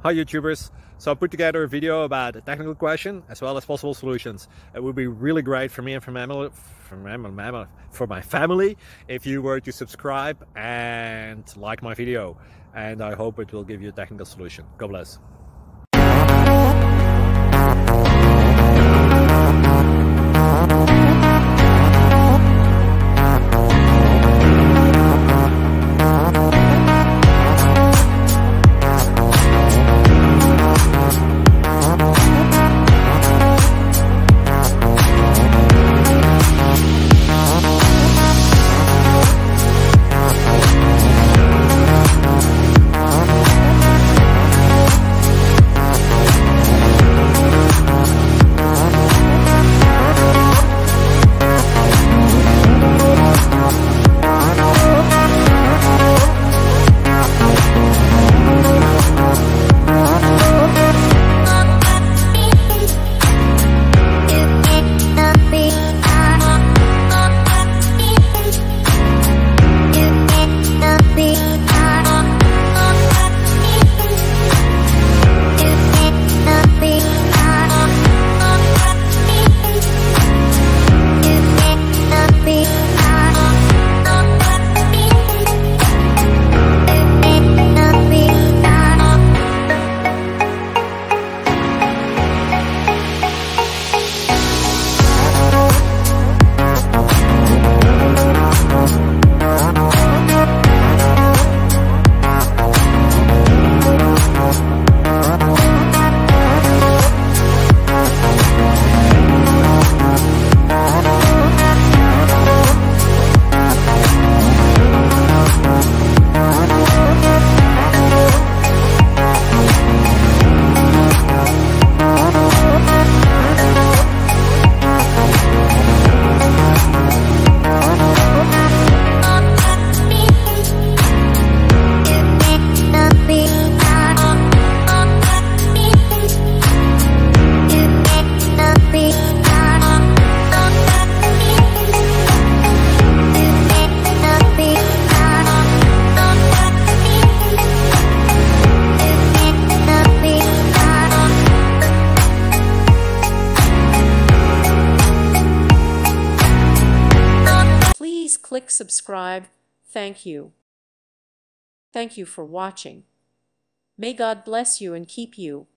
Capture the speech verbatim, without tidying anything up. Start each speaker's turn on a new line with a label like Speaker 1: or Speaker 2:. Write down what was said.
Speaker 1: Hi YouTubers! So I put together a video about a technical question as well as possible solutions. It would be really great for me and for, mammal, for, mammal, for my family if you were to subscribe and like my video. And I hope it will give you a technical solution. God bless.
Speaker 2: Click subscribe. Thank you. Thank you for watching. May God bless you and keep you.